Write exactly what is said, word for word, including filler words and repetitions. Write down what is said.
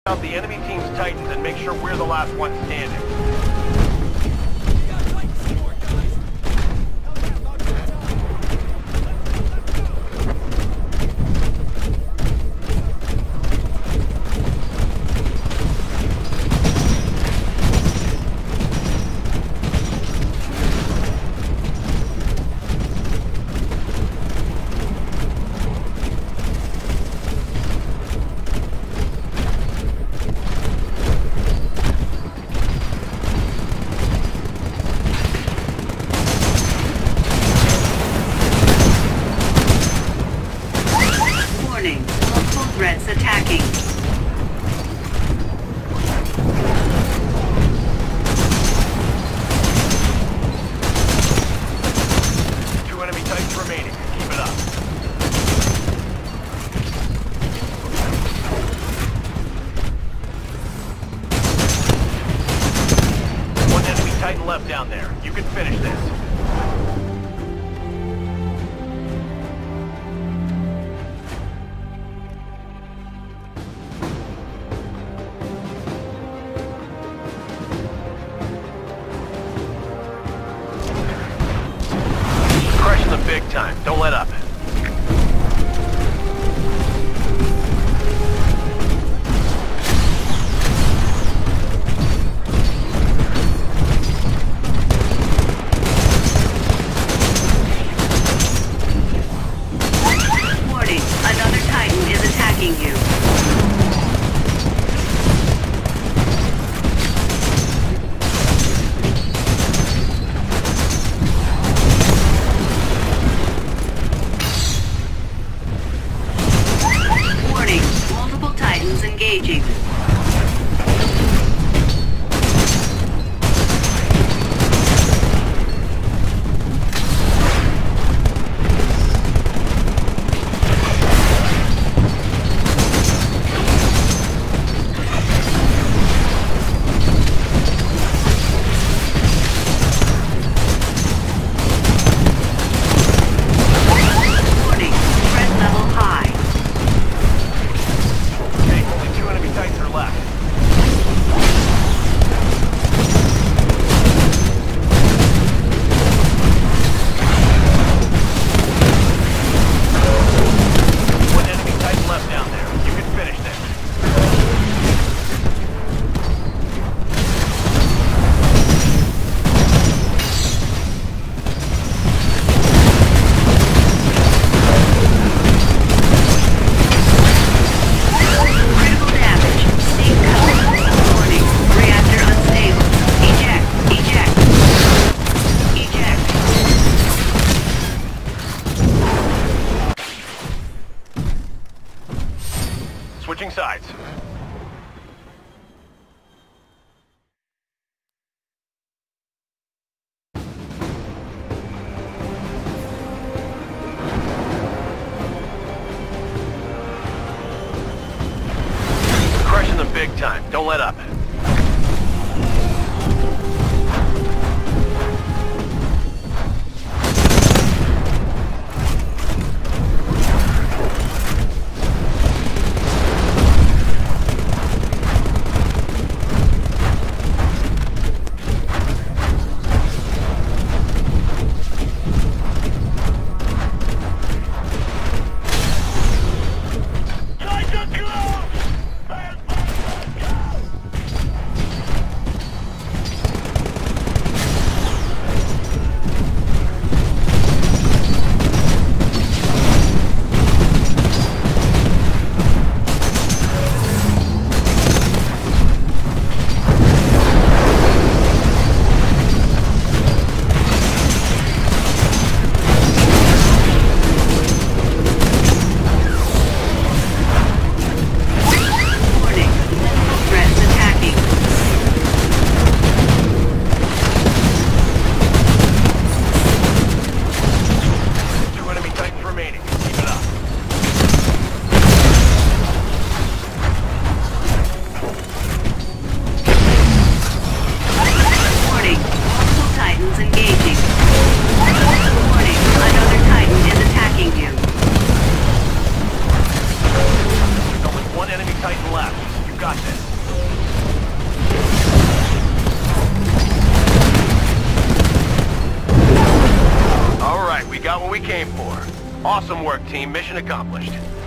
out the enemy team's Titans and make sure we're the last one standing. Threats attacking. Two enemy Titans remaining. Keep it up. One enemy Titan left down there. You can finish this. Big time. Don't let up. Warning, another Titan is attacking you. Engaging. Warning, threat level high. Switching sides. Crushing them big time. Don't let up. Awesome work, team. Mission accomplished.